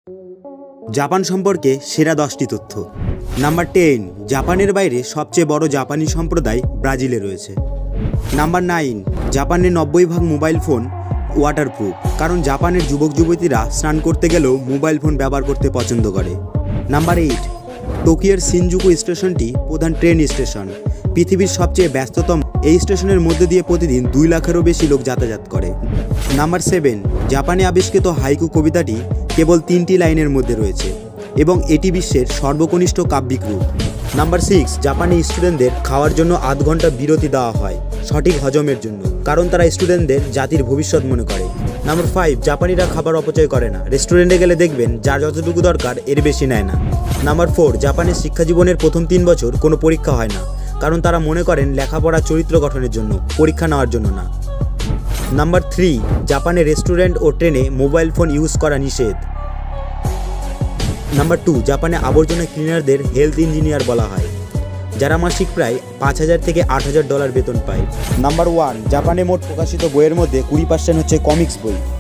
Japan সম্পর্কে সেরা 10টি তথ্য। নাম্বার 10, জাপানের বাইরে সবচেয়ে বড় জাপানি সম্প্রদায় ব্রাজিলে রয়েছে। নাম্বার 9, জাপানের 90% মোবাইল ফোন ওয়াটারপ্রুফ, কারণ জাপানের যুবক যুবতীরা স্নান করতে গেলেও মোবাইল ফোন ব্যবহার করতে পছন্দ করে। নাম্বার 8, টোকিওর শিনজুকু স্টেশনটি প্রধান ট্রেন স্টেশন। পৃথিবীর সবচেয়ে ব্যস্ততম এই স্টেশনের মধ্যে দিয়ে প্রতিদিন 2 লাখেরও বেশি লোক যাতায়াত করে। নাম্বার 7, জাপানে আবিষ্কৃত হাইকু কবিতাটি কেবল 3টি লাইনের মধ্যে রয়েছে এবং এটি বিশ্বের সর্বকনিষ্ঠ কাব্যিক রূপ। নাম্বার 6, জাপানি স্টুডেন্টদের খাওয়ার জন্য আধ ঘন্টা বিরতি দেওয়া হয় সঠিক হজমের জন্য, কারণ তারা স্টুডেন্টদের জাতির ভবিষ্যৎ মনে করে। নাম্বার 5, জাপানিরা খাবার অপচয় করে না। রেস্টুরেন্টে গেলে দেখবেন যার যতটুকু দরকার এর বেশি নেয় না। নাম্বার 4, জাপানের শিক্ষা জীবনের প্রথম 3 বছর কোনো পরীক্ষা হয় না, কারণ তারা মনে করেন লেখাপড়া চরিত্র গঠনের জন্য, পরীক্ষা নেওয়ার জন্য না। নাম্বার 3, জাপানের রেস্টুরেন্ট ও ট্রেনে মোবাইল ফোন ইউজ করা নিষেধ। নাম্বার 2, জাপানে আবর্জনা ক্লিনারদের হেলথ ইঞ্জিনিয়ার বলা হয়, যারা মাসিক প্রায় $5,000 থেকে $8,000 বেতন পায়। নাম্বার 1, জাপানে মোট প্রকাশিত বইয়ের মধ্যে 20% হচ্ছে কমিক্স বই।